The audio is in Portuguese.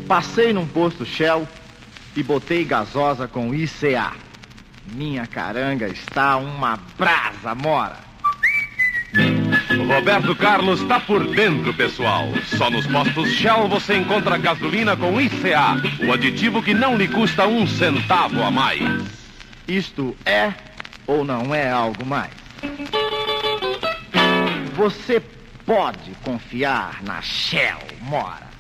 Passei num posto Shell e botei gasosa com ICA. Minha caranga está uma brasa mora. O Roberto Carlos está por dentro, pessoal. Só nos postos Shell você encontra gasolina com ICA, o aditivo que não lhe custa um centavo a mais. Isto é ou não é algo mais? Você pode confiar na Shell, mora.